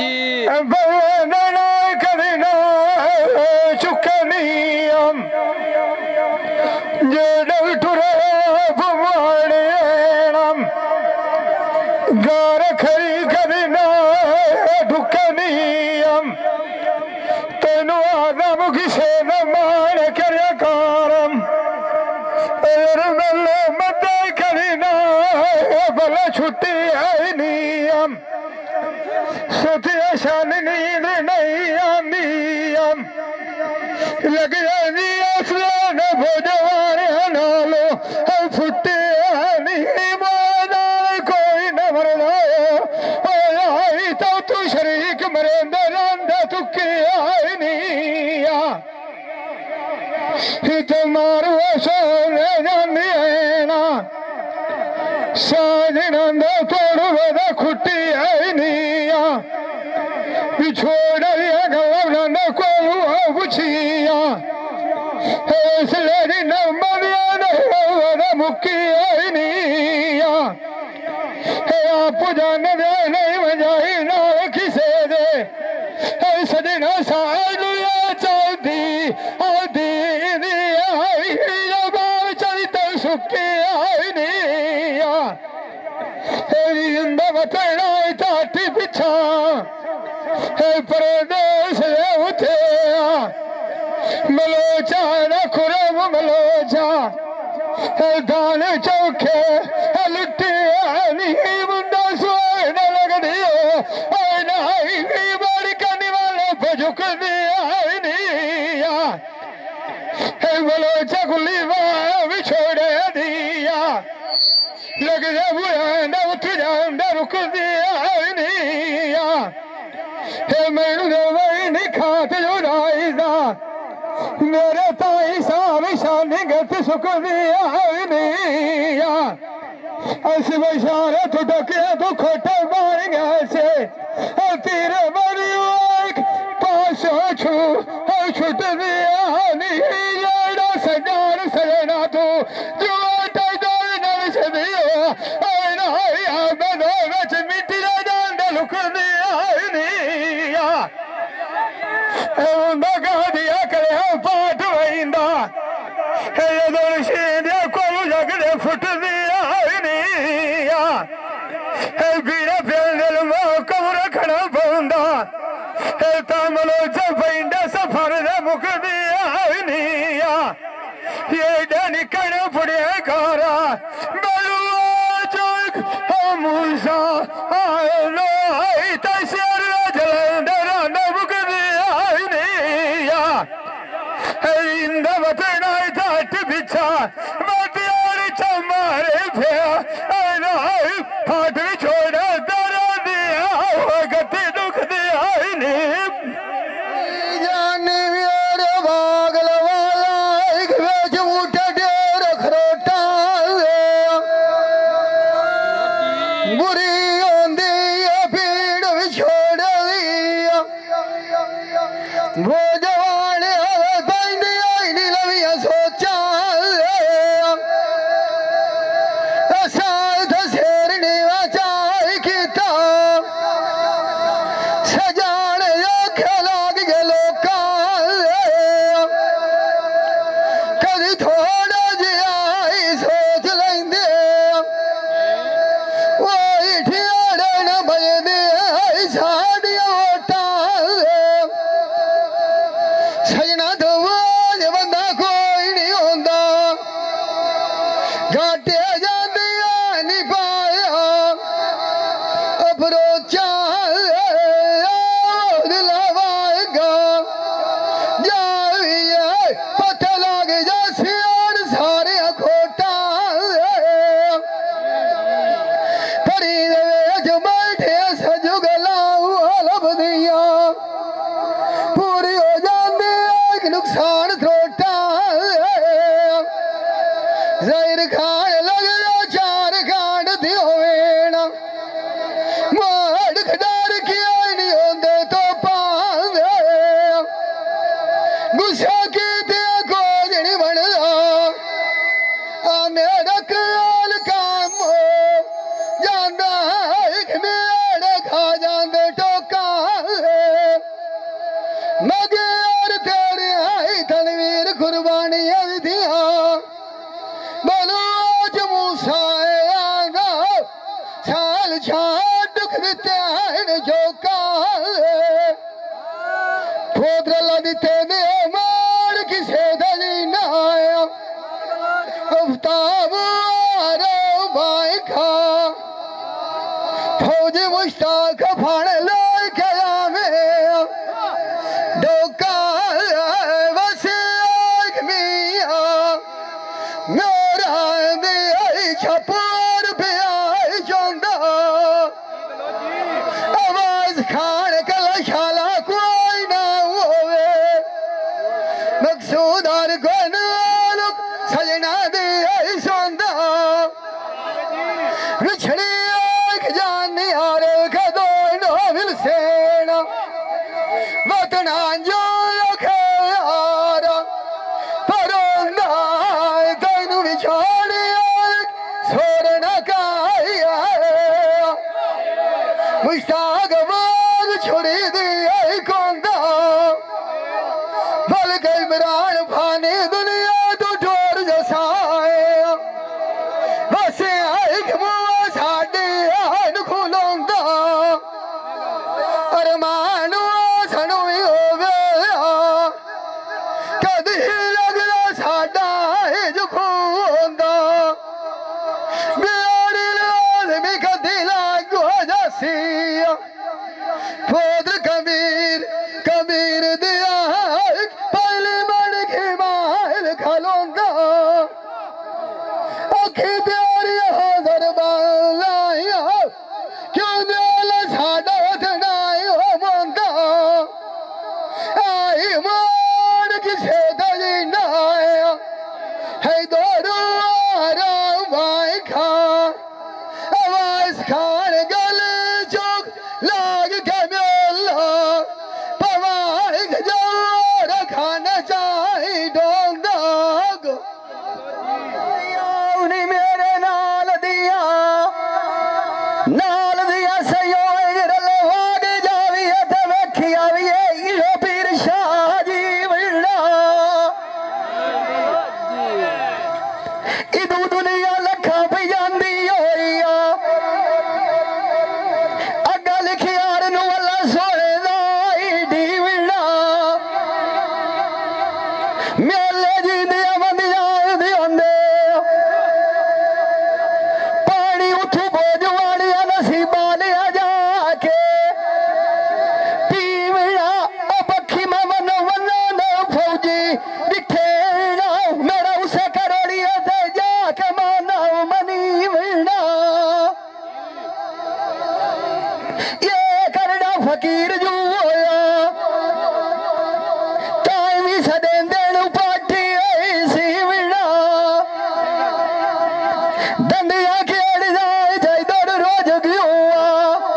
कदना चुकनियम जड़ टुरे भवाणियम गार खरी कदना ढुकनियम तेनु आदम किसे न मान कर्या कारम रनल मत कदना बल छुट्टी है नियम शान नींद नहीं आंदीम लग जाती असलान भोजवान नालो फुटे नहीं मानाल कोई न मरदा आई तो तू शरीक मरेंदा रंदा तू के आई नहीं तुम्हारो सोने जानी है ना साजना तोड़ वदा खुटी है नहीं छोड़ दिया गला न को पुछिया इसलिए न मरिया मुक्की आई नहीं आप जान दे नहीं बजाई ना किसे दे सजना सालू चलती आदि आई चलते सुखी आई नहीं बतना चाटी पिछा परदेश उठे मलोचा न खुरम मलोचा दान चौखे लुटे नहीं मुंडा सोए न लग दियो नहीं बड़ी करने वाले भजुक दिया नहीं मलोचा गुली भी छोड़े दिया लग जा बुआ न उठ जाऊं रुक दिया नहीं मैनू दवाई नहीं खात जो राईदा मेरे ताई साहब शानी गत सुख दिया नहीं अस बशारे तो डके तो खोटे मार गए से तेरे मरी पास छुट दिया नहीं जेड़ा सजान सजना तू जो नल से दियो मिट्टी का जान लुक दिया दिया करे पाठ वहींदा को जगदे फुट दिया बीड़ा दिल कम रखना पौंदा तमलो चपा सफर मुक दिया ये निकल पड़े कारा मूसा लो तैयार जलंधर मुक इंद बतना चाट बिछा मतियार चमारे फेया फाट भी छोड़ा दरा दिया गति दुख दिया जाने मेरे बागल वाला एक बेच उठे डेर खरोटा बुरी आंधी भीड़ भी छोड़ दिया वो जवान सेना वतना जो मुश्ताक बाग छोड़ी दी आई कोंदा बल गई इमरान फानी दुनिया तो ठोर जसाए बस आई मुआ साडी आन खुलोंदा अरमान सानू भी हो गया कदी लगदा साडा जो खोंदा मेरी लाज़मी कदी लागो जसिया पोदर कबीर कबीर दिया पहले मन के माल खलोंदा अखी प्यारी हजर बालाया क्यों दिल साडा उठनाई हो मंदा आई मान किसे दली नाया है दोरो आराम भाई खा आवाज खान गल चौक लाग के मेला पवाई जोर खाना चाही डोंदा उन्हीं मेरे नाल दिया सयो रलवाग जावी ते वेखी आवी इहो पीर शाह जी विड़ा इदू दुनिया लखा पे जांदी होई अग्गा लिखी यार नू अल्लाह सोने दा ईडी विड़ा मेले जी दिया बंदियां दी होंदे पानी उठू बोझवाड़िया नसीबा लिया जाके पीवड़ा पक्षी में वनो वनो न फौजी दिखे ना मेरा उसे करोड़िया ते जाके माना मनी विड़ा ये करना फकीर जो होया टाइम ही सदेंदे नु पाठी ऐसी विड़ा दंडिया खेड़ जाए जाए दौड़ रोज गयुआ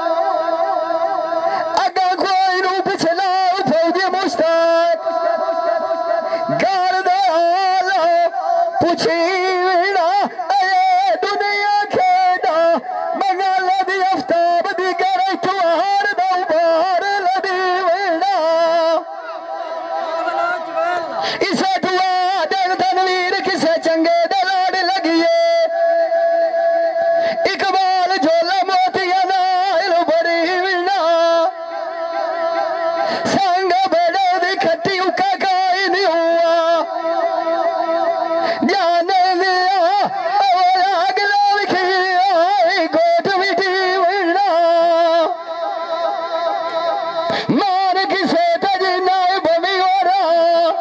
अगा कोई नु पिछला फौजी मुश्ताक गाल दे आला पूछी विड़ा ए दुनिया खेड़ा मंगल दी आफ्ताब दी करे तुहार दो बार लदी विड़ा इसे दुआ दिन तनवीर किसे चंगे दे लाड़ लगिए इकबाल झोला मोतिया नाल बड़ी विड़ा संग बड़े दी खट्टी उका काई नहीं हुआ जाने दिया अगला विखी गोट मिटी विड़ा मान किसे तजना बमी हो रहा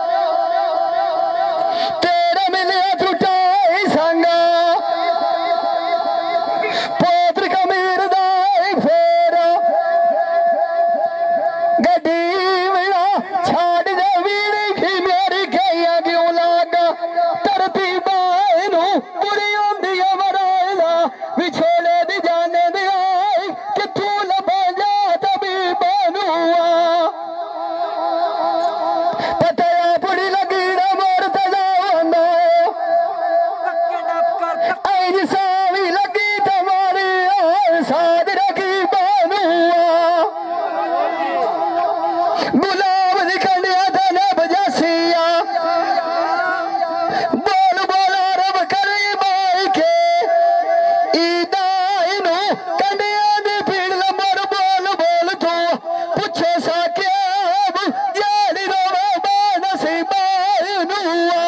तेरे मिलिया टूटाई संगा पोत्र कमीर दाई फेरा गड्डी विड़ा छाड़ दे वीड़ी की मेरी गैया क्यों लागा तरती बानू बुरी होंदी है मराला विछोले दी जाने दी आई किथों लभा जा तभी बनूआ पतया पुड़ी लगी ना मोर तजा होंदा आई जिसावी लगी तुम्हारी साद रखी बनूआ गुलाब दी कंडिया ते नब जसिया बोल बोल रब करी बाई के ईदा इनू कंडिया दी पीड़ लंबर बोल बोल तू पुछे साके अब जेड़ी रोवे बेनसीबा इनूआ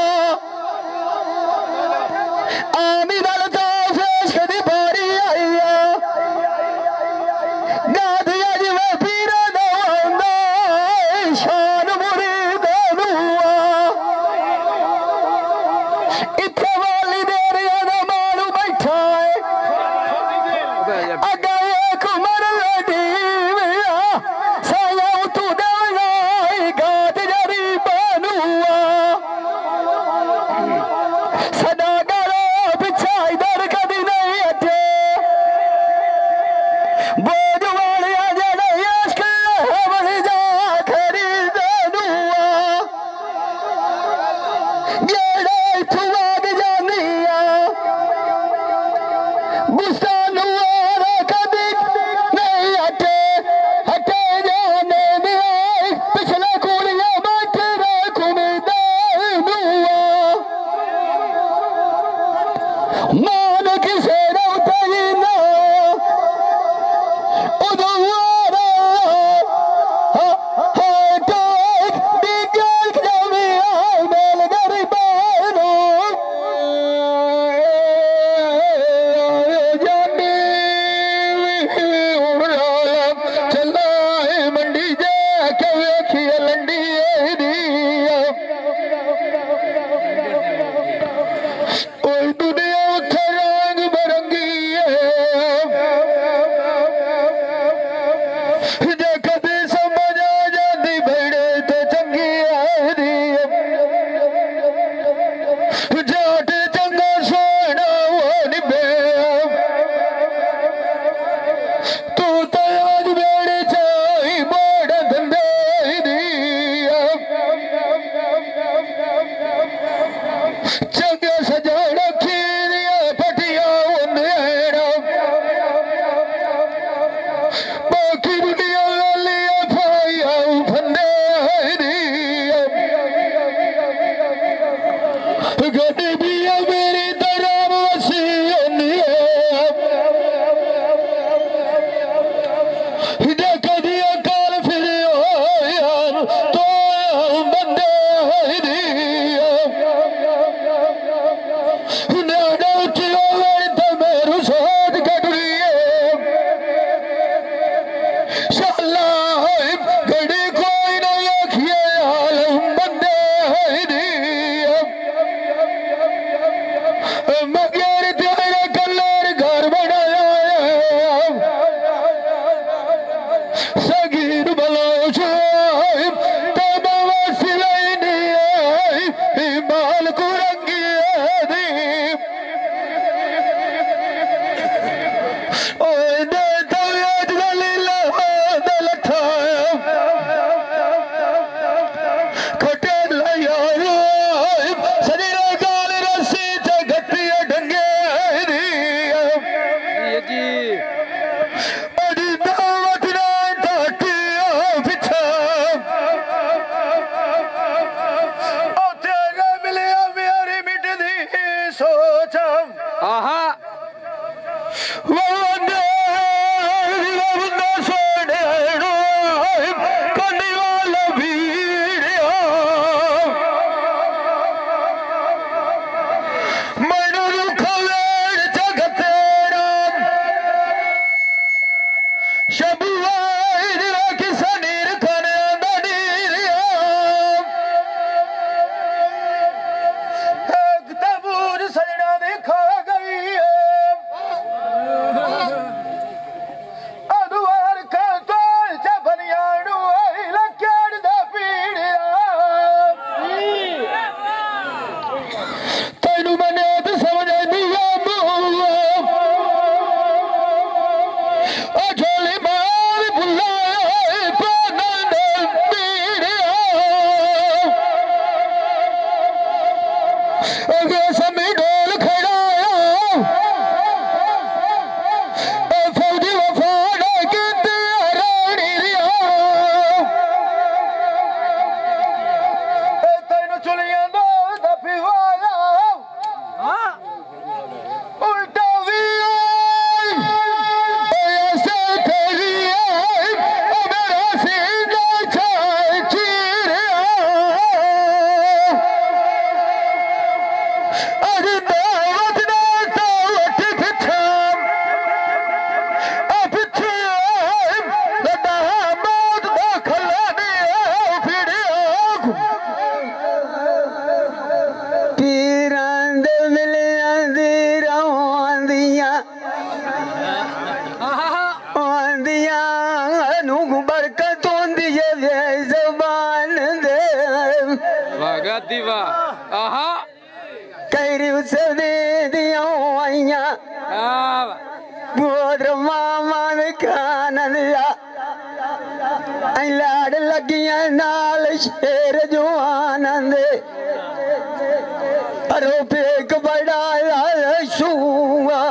आमीन अलता फेश कदी बारी आईया गादिया जिवे पीर दा आंदा दी वाह आहा कैरी उसे दे दिया आइया बोधर मामा ने खाना दिया लाड़ लगिया नाल शेर जो आनंद पेक बड़ा शूआ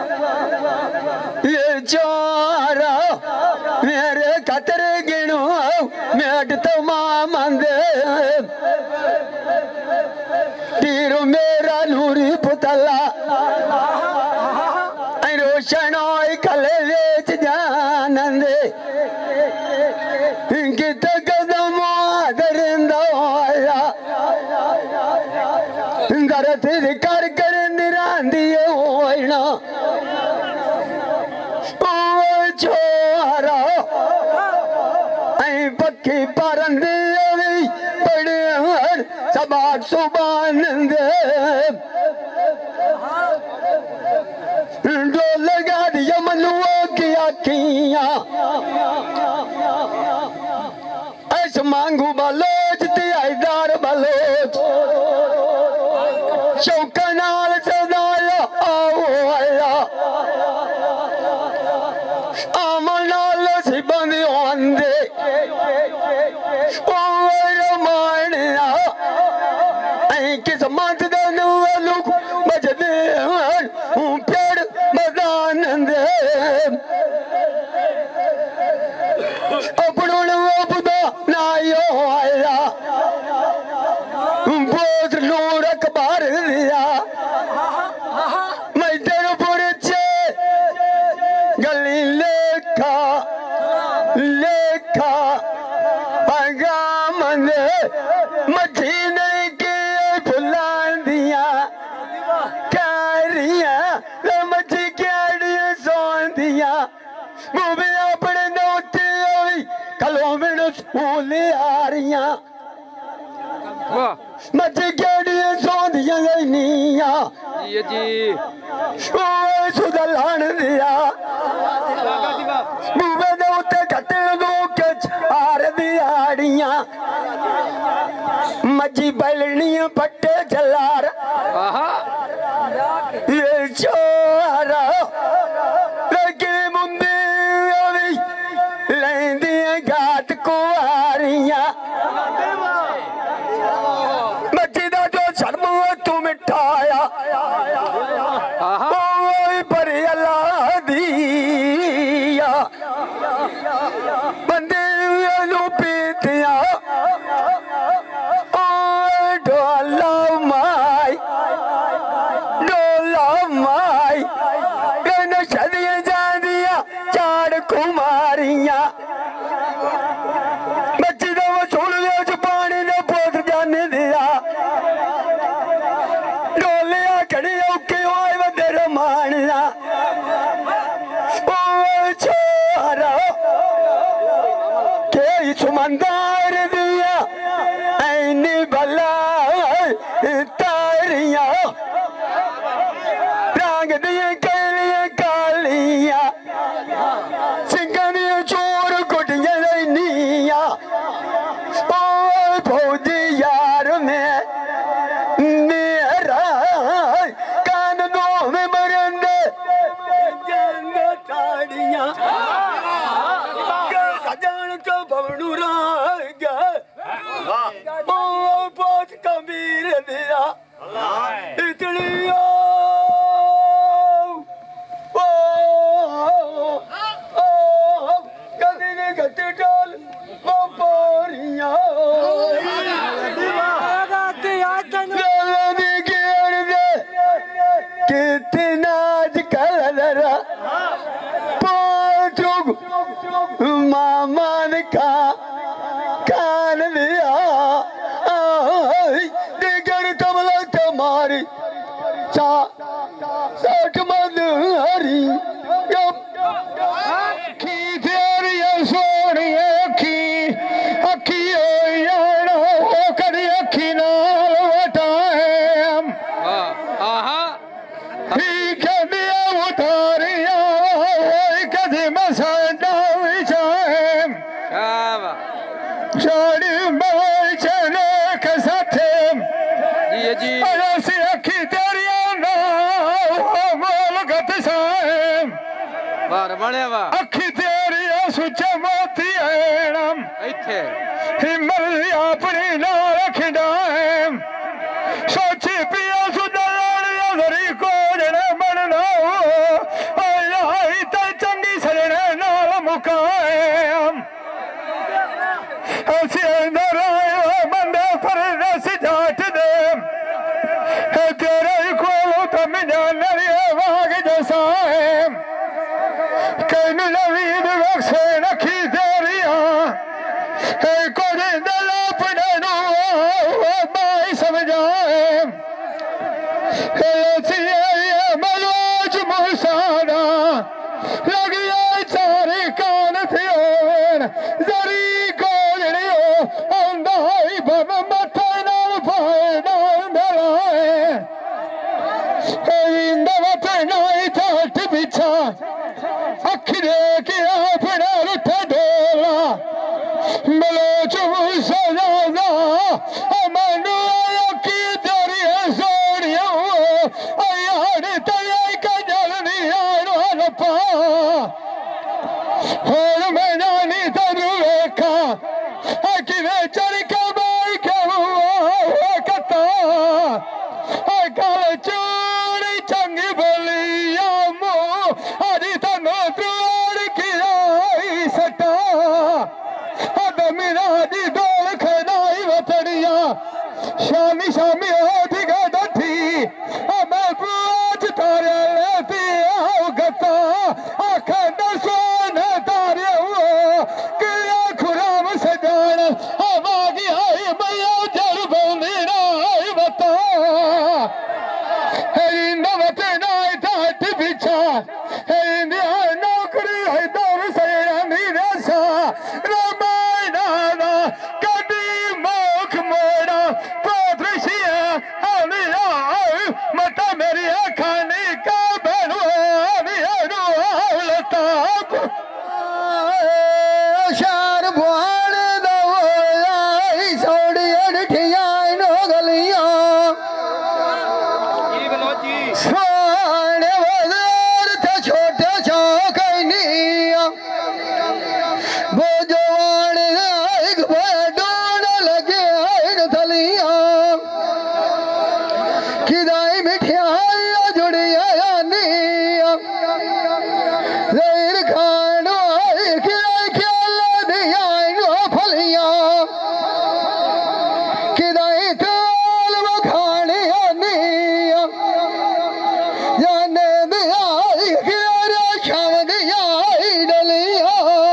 ये चारा मेरे कतरे गिनो मेट तो मामंद तीरो मेरा नूरी पुतला रोशन कले वेच जानंद कित कदम दरिंदा दरत कर कर निरांदी होना छोरा पक्की परंदी पड़े सबाक सुबानंद डोल लगा दिया मनुओं की आखियां ऐस मांगू बलोच तिहाईदार बलोच शौका नाल सदाया आओ आया आमल नाल सी बंदी आंदे ओ रमानिया ऐ किस्मत दा लुक बजदे प्यार मदानंद अपनों अपदा नायो आया बोझ नूर अखबार दिया मैं तेरे पुरचे गली लेखा लेखा पैगामंद मछी नहीं के भुलान दिया कैरिया मछी कैरिया सोन दिया मुझे अपने नोटे कलो में स्कूल आ रही मछी कैरिया सोन दिया निया जी सुधलान दिया मुझे नोटे कटे दो के चार दियाड़ियां मछी बैलनी पट्टे जलार ये चोरा लेकिन मुंडे लेंदी घाट को आ रही मछी दा जो शर्म तू मिठाया पर अल्लाह दिया बंदे पीतिया डोला माई सदिया जादिया चार कुमारियां बच्ची तो वो सुन लिया पानी ने पोत जाने दिया डोलिया खड़ी औके आए बंदे रमानिया छोरा के सुमंदर दिया ऐनी भला तारिया रंग दिए कैलिया कालिया सिंगा दिया चोर कुटिया नीया फौजी यार में मेरा कान दो में मरंदे ताड़िया सजान तो भवनू रागा बहुत कबीर दिया इतनी कदी ने गति डाल पोरिया कितना आजकल मामा ने कान दिया दिगर कमला तुम्हारी साठ मद हरी अखी तेरी सोनी अखी अखी हो करी अखी नाल वटाए उतारिया कदी मसाडा विचाए साड़ी बचने के साथे बाणे वा अखी तेरी सुचे मोती ऐणम इथे हिम्मत अपनी ना रखदा है सोची पिया सुदरण धरी को जने बनना आई ते चंगी सजने नाल मुकाए असी अंदर आए बंदे पर रस जाट दे तेरे को तम जान वाग जैसा है कन नवीद बख्शे नखी तेरिया कुछ दिल अपने बाई समझाए मलोच मुसाना लगिया चारे कान थे जरी कोजड़ियो अंधाई बम मथे नाल पाए नाल दलाए इंदवत नाई ठाट बिछा अखी के अपना रुठ डोला मलोच मुसाना मनु की तेरी सोनिया यार तेरी कजल नियार पा और मैं जानी तेरू वेखा किवे चढ़ के बाई के कता गल चोरी चंगी बोलिया मुँह अजी तनो त्रोड़ की आई सटा मेरा जी दौड़ खनाई वतड़िया शामी शामी होठ गए डठी मैं पूछ तारे लेती आओ गता आखा दसोन तारे हुआ किया खुराम सजान बागी आई मैया जड़ बंदी नाई बता नवत नाई ठाट बिछा नौकरी है दौड़ सैरा निराशा कभी मोख मोड़ा पोत्रशिया मता मेरी खाने का बनवाताप शार बुआण दवाई सोड़ियन ठियाई नो गलियां सोने वज़ार थे छोटे चौकनिया वो जवान एक बड़ों लगे आइन थलियां किदाई मिठाई जुड़िया यानिया ज़हर खानो खेल दिया नो फलियां किदाई ताल वो खाने यानिया जाने दिया खेरा शाम दिया डलिया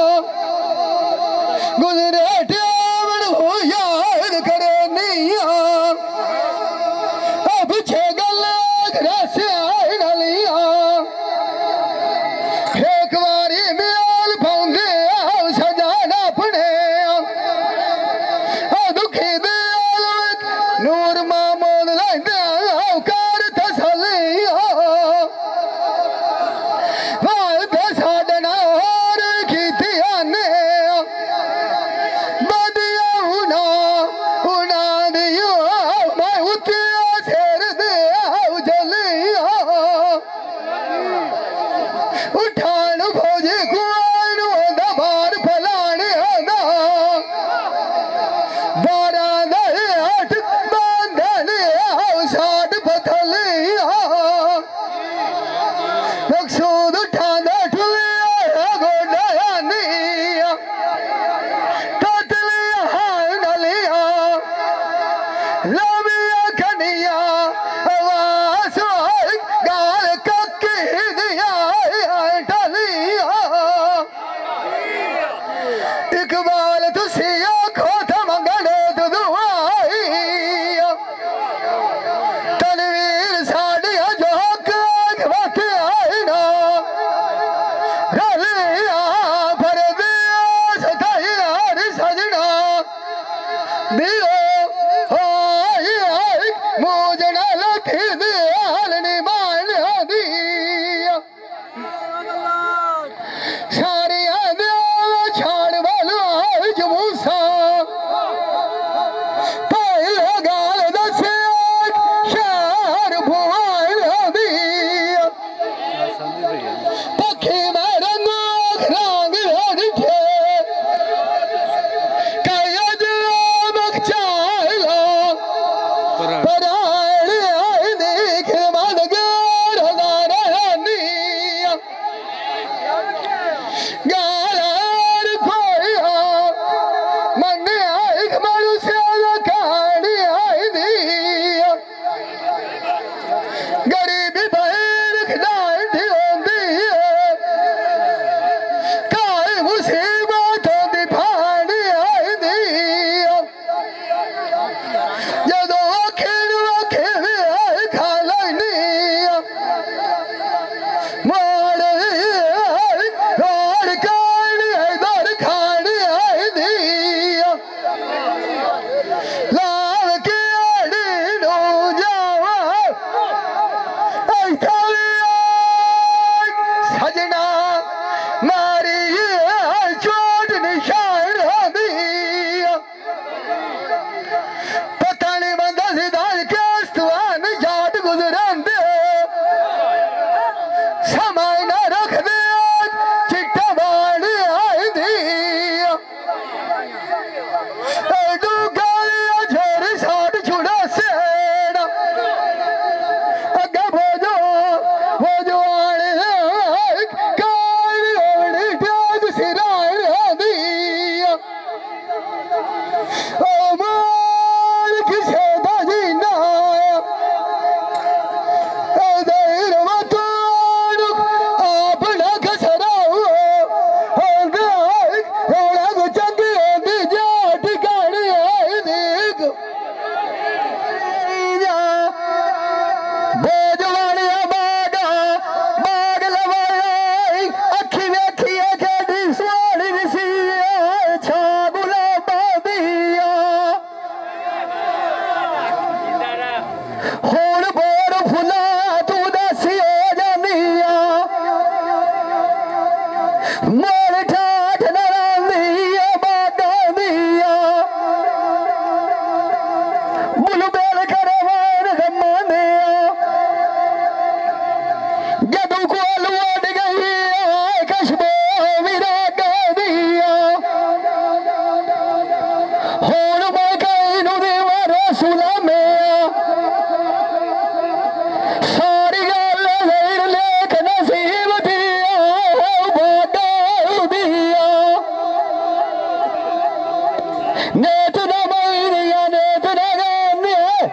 गुजरे टावड़ हो याद करे निया अब छे गल रसे आई डलिया एक बारी मेल पौंदे सजाना अपने दुखी दिल नूर मामूद लैंदे कर तसलिया वाद साडना और कीतिया ने बदिया उना दियो मैं उतिया शेर दे जलिया उठान भोजे कुआन दबार फलाने आदा बारा दे आठ बांधने साठ पथलिया मकसूद उठाना ठुलिया गोडाया निया ततलिया नलिया लबिया खनिया आवाज गाल कक्की दिया डलिया इकबाल तुसिया खोथ मंगने तु दुआई तनवीर साड़िया जो वक्त आई ना रलिया भर दिया सताइया सजना दियो मोजना लथी दियाल निमान दिया सारिया दिया छाड़ वाला जमूसा पहले गाल दसे शार भुआन दिया पखी में रंगो मन्ने आई मारू से कहानी आई दी गरीबी बहन खिदाई दी होंदी काई मुसीबत दी फानी आई दी जदों आखे वे आई खा लैनी माड़ रोड़ कानी इधर खानी आई दी लाव के आड़ी नो जावा ऐसा सजना मारी चोट निशान दी पता नहीं बंदा सिद्धांत के स्तवान जाट गुजरंदे समय न रख दे चिट्टा बाणी आई दी डूगाया झोरी साठ छुड़ा सेड़ा अगे भोजो आने काली ओवड़ी ट्याग सिराण दी ओ मार किसे दा जीना देर मतोड़ अपना खसराओ रोड़ा को चंगी होती जाट गाड़ी आई देख बोझवाड़िया बाग लवाई अखी वेखी खेडी सोनी सी छाबुला बादिया हुण बोर फुला तू दसी हो जानिया मोर ठाठ नरांदी बागा दिया बुल बेल करे वार गमानिया जदू को लुट गई कशबो विरागा दिया हुण मैं कई नु देवा रसूला में सारी गल लेर लेख नसीब दिया बागा दिया नेत न मैरिया नेत न गाने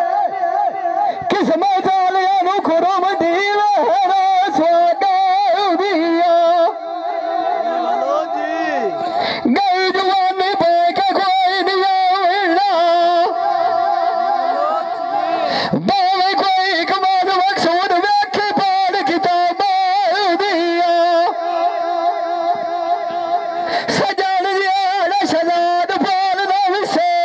किस्मत वालिया नु खुरम दीवा स्वागा दिया गई जवानी बैक कोई नहीं मिलना बावे कोई कमाल मकसूद वेखे पढ़ किताब दिया सजन जियाड़ा शजाद पाल दा विसे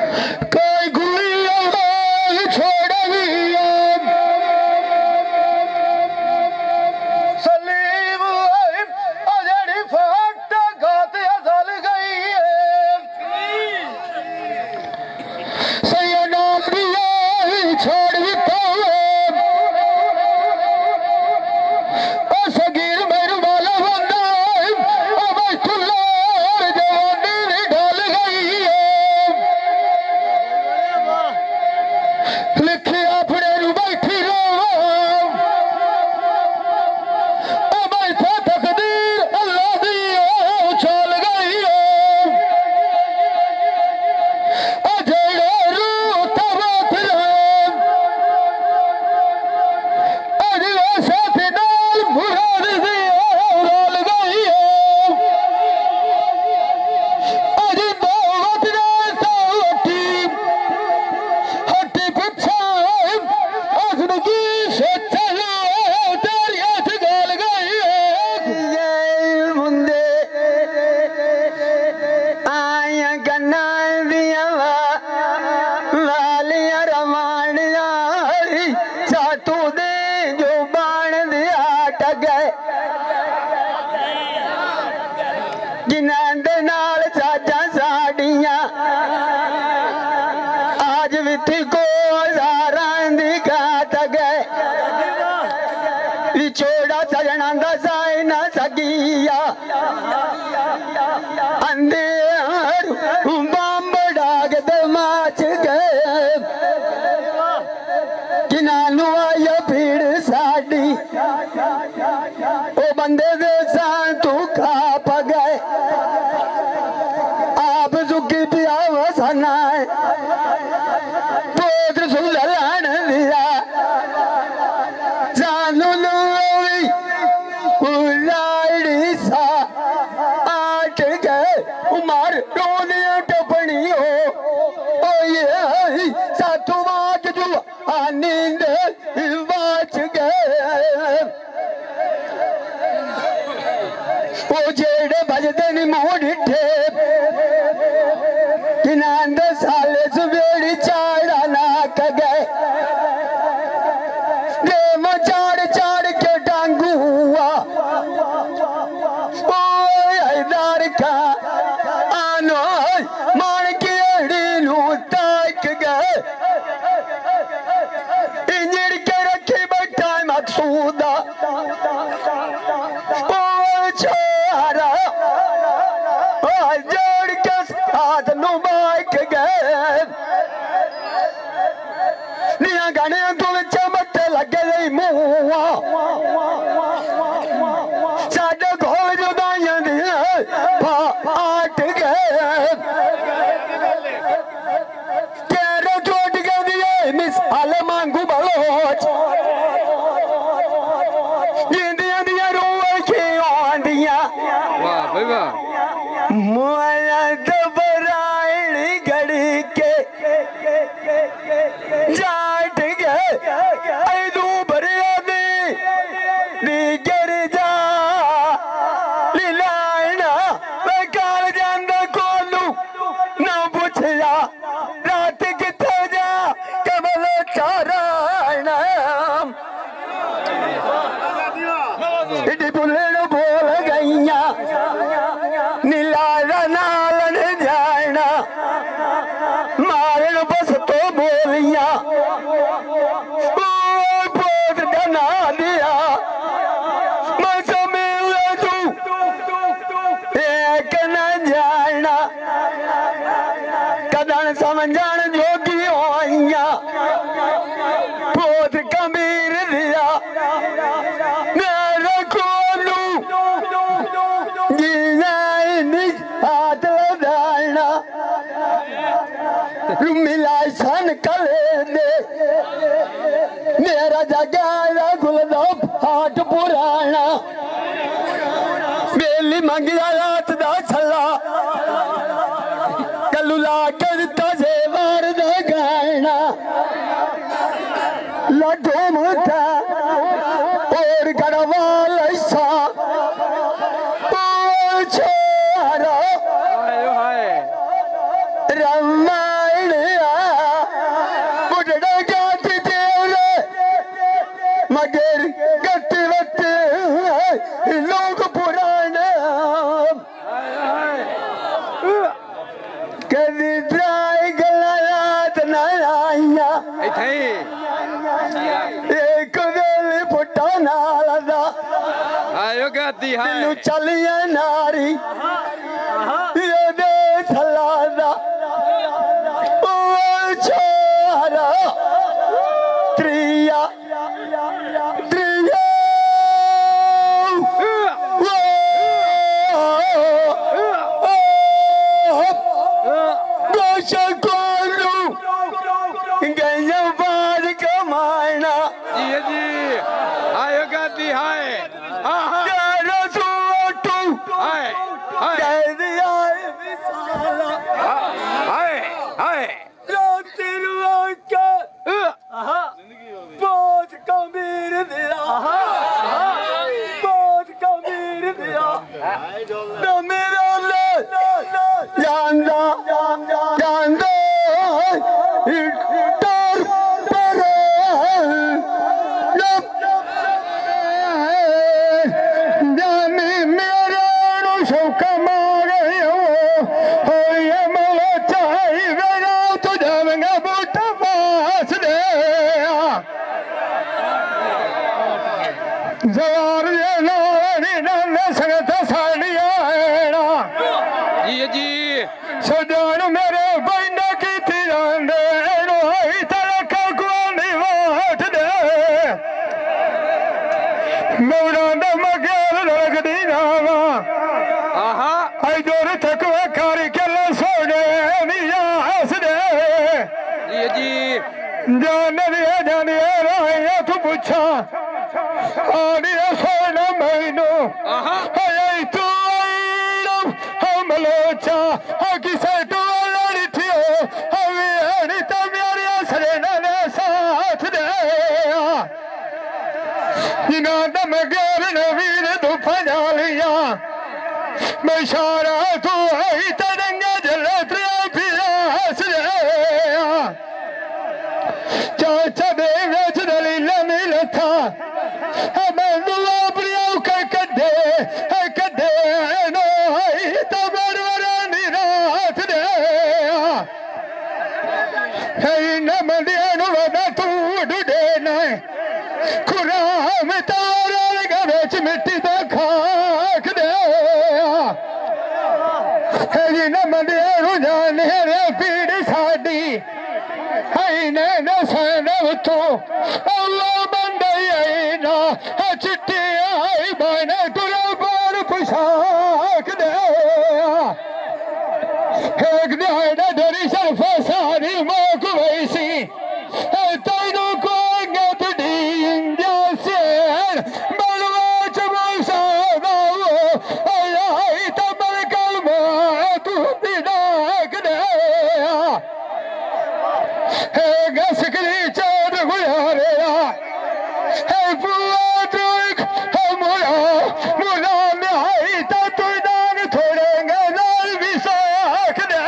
कोई गुलिया छोड़ दिया सलीम अजड़ी फाट गात जल गई है सैयदा दिया छोड़ दिता सगीर मेरू वाला बंदा अब तुल्लार जवानी ढल गई है लिखे अपने रू बैठी रहो अब इतना तकदीर अल्लाह दी चल गई है अजड़ा रू तबत अजड़ा साथ नाल मुराद दी रल गई है अज दावत ना हटी हटी पिछा असनगी से चलो तेरी हथ गल गई है मुंडे आया गन्ना दिया वालिया रमानिया सातू दे जो बाण दिया टगे जिन्हां दे नाल साजा साड़ियां आज विथी को हजारां दी घाट गए विछोड़ा सजना दा साई ना सगिया अंधेर बंब डाग दे माच गए किनानू आया भीड़ साड़ी ओ बंदे दे सान तू खाप गए आप सुखी पिया वसना पोत्र सुललान दिया जानू लोई उलाड़ी सा आट गए उमर डोलियां टपनी हो ओ ये सातू माच जो नींद बाच गए ओ जेड़े बजदे नी मुंह डिठे किनांद साले सुबेड़ी चाड़ा नाक गए देव चाड़ चाड़ के टांगू हुआ ओ हैदार का आनो मान की अड़ी नू ताक गए इंजर के रखी बैठा मकसूदा ओ छोरा जोड़ के हाथ नु बाइक गए निया गाने तू चमट लगे गई मुआ साडे घोल जुदाइयां दिया फाट गए तेरे चोट के दिए मिसाल मांगू बलोच जिंदियां दिया रूह की आंदियां वाह भाई वाह मोया दबराइनी घड़ी के जाट गए ऐदू भरिया दी गिर जा लीलाइना मैं काल जांदा कोलू ना पुछया रात किथे जा कमल चाराना इडी बुलेन बोल गईया नीला नालन जाना मारन बस तो बोलिया पोत डना दिया मैं समझ तू एक न जाना कदन समझण जोगी होइया पोत कबीर दिया मेरे कोलू हाथ लदाना मिलाई सन कले दे मेरा जगाया गुलदा हाट पुराना बेली मंगिया रात दा छला कलू ला के दिता जेवर दा गाना लड्डू मुठा और गड़वाल ऐसा छोरा रामायण दी ड्राई गला याद ना आईया ਇੱਥੇ एक वेले फुटा नाल दा ਆਇਓ ਗਾਦੀ तू ਹਾਏ चलिया नारी ये दे थला दा ओ छोरा त्रिया त्रिया ਜੀ ਜੀ ਆਇਓ ਗਾਦੀ ਹਾਏ ਹਾਂ ਹਾਂ ਹਾਏ ਹਾਏ ਹਾਏ बहुत गंभीर दिया बहुत गंभीर दिया ना मेरा जानदा जानदा डर पर जानी मेरे नु शौका मारे हो ये मला चाहिए ना तू जावेंगा बूटा पास दे जवार ये नारी ना संगत साड़िया ना ਜੀ ਜੀ सजान मेरे बंदा की तिरंदे रोई तरक गुआनी वाट दे मौड़ा दा मगेल लगदी नावा ਆਹਾ आई जोर थकवा कारी केला सोने निया हस दे ਜੀ ਜੀ जाने राया तू पूछा आनी सोना मैनू ਆਹਾ आई तू हम लोचा किसे तू लड़ी थियो हमें तो मेरे असरे ने साथ दे इना दम गैर नवीर धूपा जालिया मैं शारा तू आई तरंगा जले त्रिया पिया हस दे चाचा दे वेच दलील मिल था मैं दुआ प्रिया कर कदे कदे नो आई तो बरवरा निरात दे है न मंदियानु वदा तू डुडे न खुराम तारा गवेच मिट्टी दा खाक दे है न मंदियानु जाने रे पीड़ साडी है न सनव तो अल्लाह बंदे ना चिट्टी आई बन तुरा पर पुशाक दे एक दिहाड़ा डरी शर्फ सारी मोक वैसी तैनू को गत डींजा से बलवा चमूसा दावो आई तमर कलमा तू दिनाक दे गसकरी चार गुयारे है बुआ ट्रक मुरा मुरा में आई तो तू दान थोड़े गल भी साख दे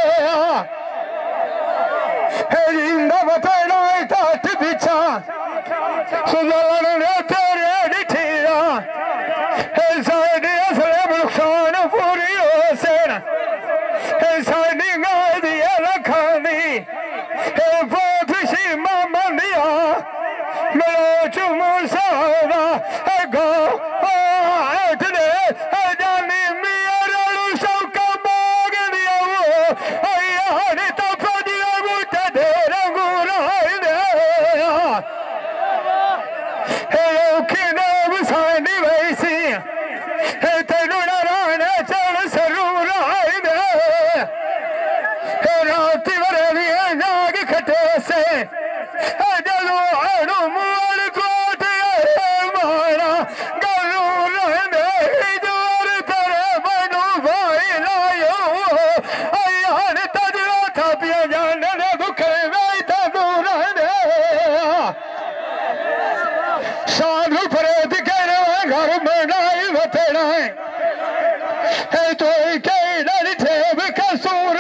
है जिंदा बतना तात बिछा सुजान ने तेरे डिठिया है साडी असले नुकसान पूरी हो सेन है साडी गादी लखानी है बहुत सी मामा दिया मेरा चुमो सारा है गो दे है जानी मेरा सौका मांग दिया वो यार तो फदिया बूटा दे रंगूरा दे है कि नाम सानी वैसी है तेनू नारायण चल सरूरा दे रात वरे जाग खटे से जलो अणु मोर कोट मारा गलू रहने जोर तेरे बनू भाई लायो यार तजवा था पिया जाने दुखे में तू रहने साधु फरेद कर घर बनाई बतेना है तो कई ठेब कसूर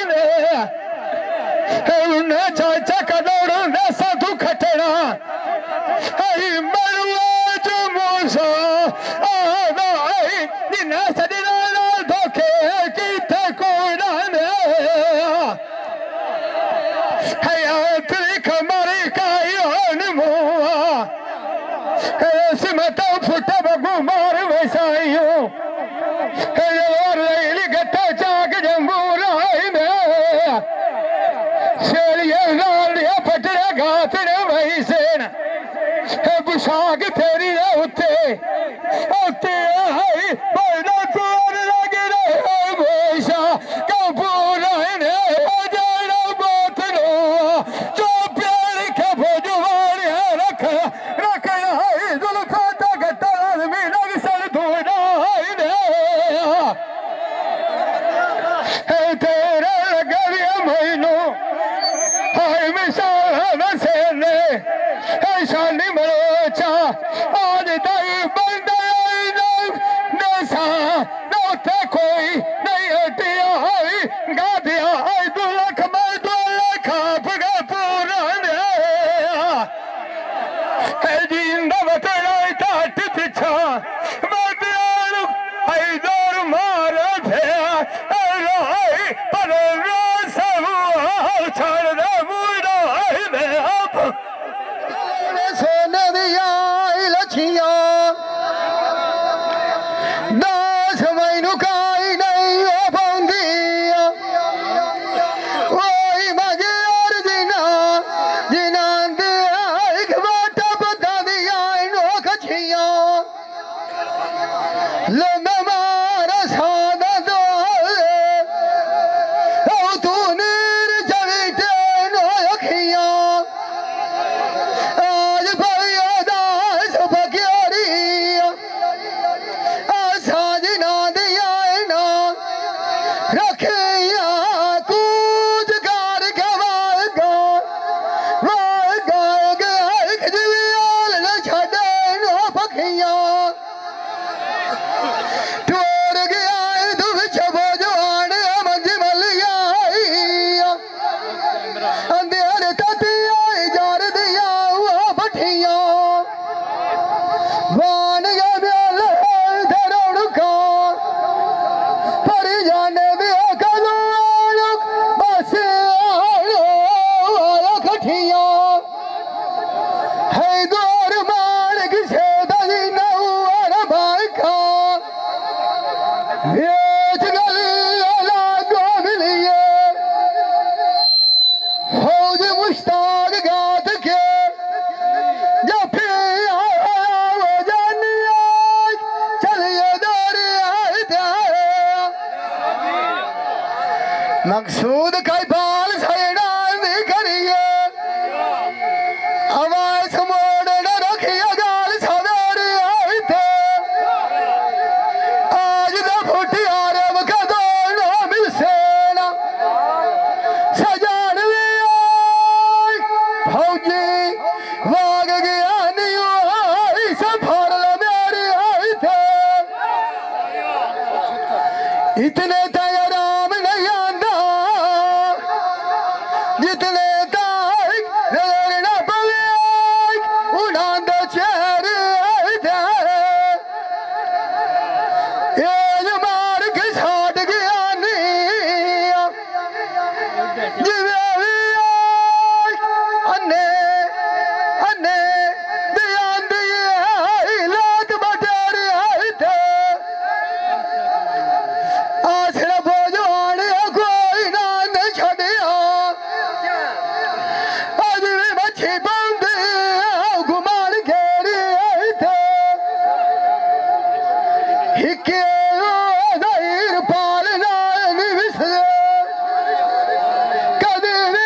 उन्हें चाचा कदोड़ ने साधु खटना मरुआ जो मूसा आदाई जिन्हें सजना धोखे की थे कोई ना छाग तेरी उत्ते उत्ते आई बड़ा तोर लग रहे मोशा कपूर ने जड़ा बात लो जो प्यार के भोजवान रख रखना है जुल्फा तक तार में लग सर धोना है तेरा लगा दिया मैनू हाय मिसाल से शानी मरोचा आज तक बंदा नशा नौते कोई नहीं हटिया है गा दिया है 2 लाख मैं 2 लाख आपका पूरा है जिंदा बतला टाट पिछा मैं दियालु है दौर मार भया पर सब छड़ दे मुड़ा है आप सोने दिया लछिया दास मैनू काई नहीं हो पाउंदी ओई मगे और जिना जिना दे एक बाटा पता दिया नो कछिया लम्बा मारा सादा दो ओ तू नीर चविटे नो अखिया मकसूद कई बाल सैना करिए आवाज मोड़ न रखिए गाल सवेरे आते आज तो फुटी आरम का दोनों मिल सेना सजान फौजी वाग गया नहीं सफर मेरे आते इतने आराम नहीं आंदा जितने तक नजर न पवे उड़ांदे चेहरे ये मार के छाट गया नहीं जिवे अन्ने अन्ने बयान दिए लात बटेरे आसरा बोझवान कोई ना छड़िया अज भी मच्छी बंदे घुमान घेरे हिके दहीर पालना विसरे कदे भी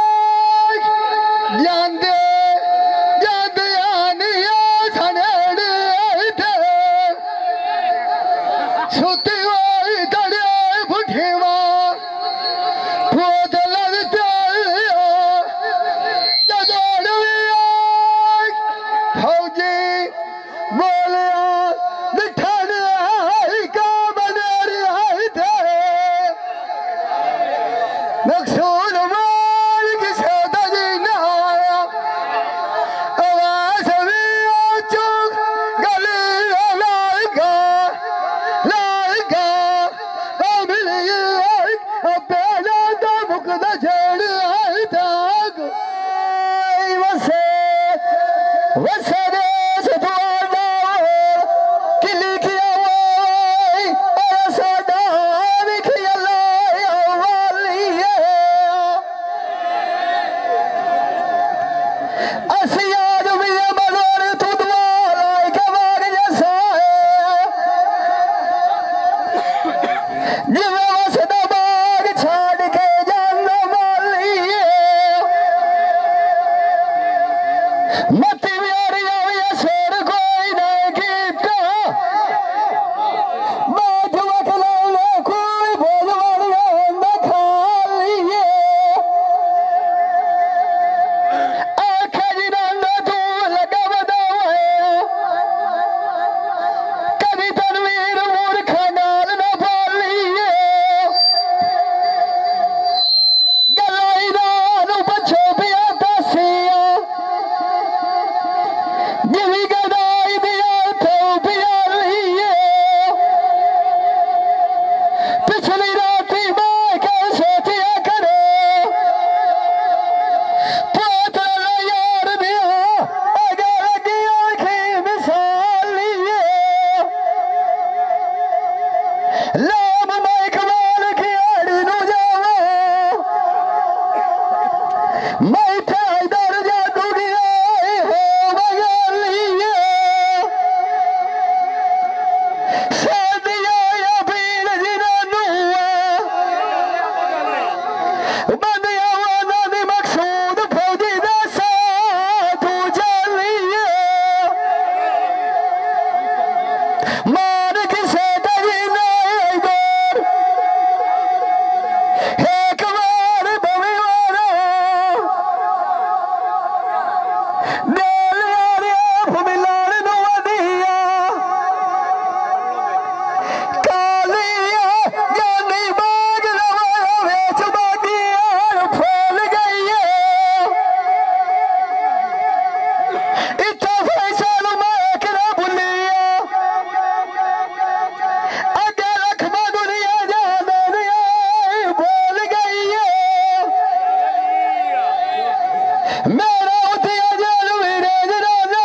जाते जाते आनिया सनेड़े सुती मकसूद मालिक सौदा जी नहाया आवाज भी चुक गली लाएगा मिलिए पहला तो मुकदा छेड़ आई तक वसे वसे Así ya no me llama, no, tú मैं चादर जादू गया हो बगलिए सादिया या पीर जिन्हों बंदिया वादा दी मकसूद फौजी दा साथ चलिए मार किसे कभी नहीं गोर एक बार बवी वाला दिल यारे फमिलान नु वदिया कालिया जानी बाग लवा वेच बागिया फूल गई है इतना फैसल मैं किरा भुलिया अगे रखमा दुनिया जान दुनिया भूल गई है मेरा उठिया जान वीरे जनाना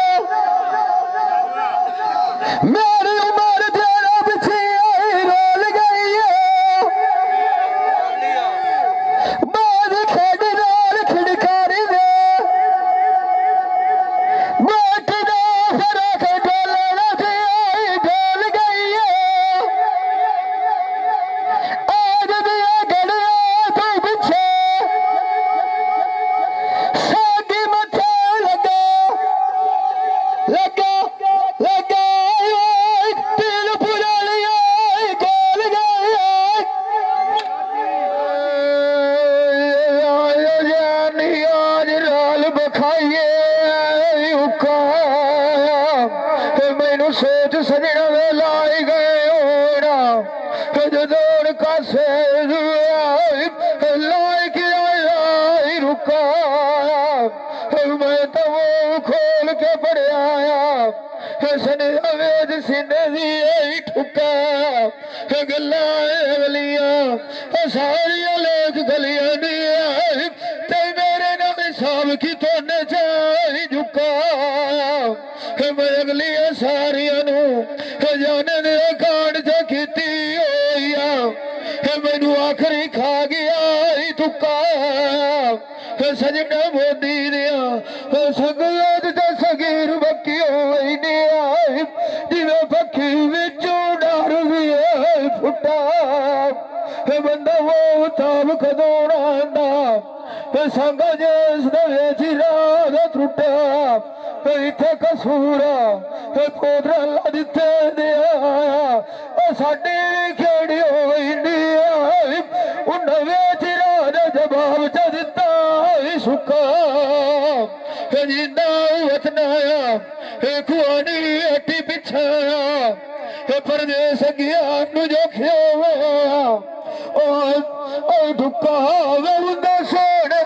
मेरी उम्र तेरा पीछे रोल गई है बाज खेड़ी नाल खिड़कारी दे गोटी दा फरक डोलना थी डोल गई है आज दिया गड़िया तू पीछे सागी मथे लगा लगा लगा तिल पुरा लिया गोल गई जानी आज लाल बखाइए मैनू सोच सजना वे लाई गए होना जदोर कासे लाई के आई रुका मैं तो वो खोल के पढ़िया सने अवेद सीने दी ठुका गल्ला गलियां सारिया लोग गलियां दी ते मेरे नाल हिसाब की तोने चाही झुका मैं अगलियां सारिया नू जाने दे कांड च कीती होइया मैनू आखरी खा गया तुक्का सजना मोदी दिया संगत ते सगीर बक्की होई नहीं जिवें पक्षी विचों डर भी फुटा बंदा वो ताब कदों आंदा संगा जिस दे चिराग त्रुटा इत्थे कसूरा पोतरा ला दिते दिया साडी खेड़ी होई नहीं उन्हें चिराग जवाब च दिता सुखा जिंदा वतनाया खुआनी हट्टी पिछाया परदेस गया जो खिया ढुका वे सोने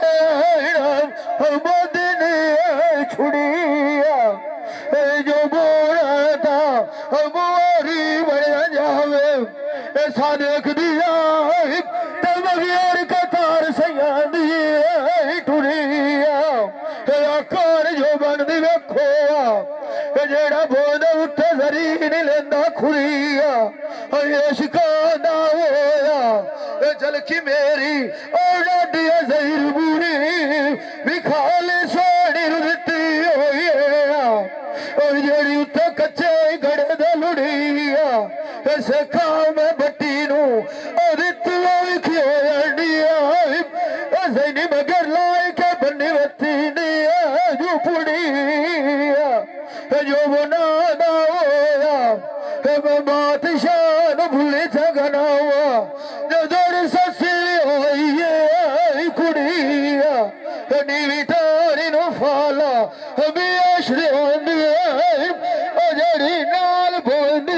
मोदी ने छुड़िया जो बोला था बोरी बन जावे सा देख दिया तब बगैर कतार सैया दी टुरिया आकार जो बनदी वेखो जेड़ा बोल उठे जरी नहीं लेंदा खुरिया इश्का दा होया झलकी मेरी डाडी जहीर बुरी भी खाले सोनी दिती होई जेड़ी उत्थे कच्चे गड़े दे लुड़िया सिखा मैं बट्टी नू दित्ती विखी होया सैनी मगर लाई के बन्नी वती नहीं झुपड़िया जो बनाना होया मैं बादशाह भूले जगना हुआ जो जोड़ ससी होई है कुड़िया नीवी तारी नो फाला भी आशरे होंदी जड़ी नाल बोलदी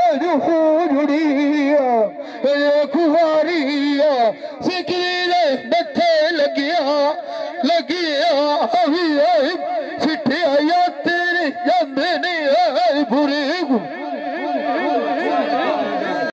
जुड़िया कुहारिया सिकरी दे मथे लगिया अभी सिट्ठिया तेरी जांदे नहीं बुरी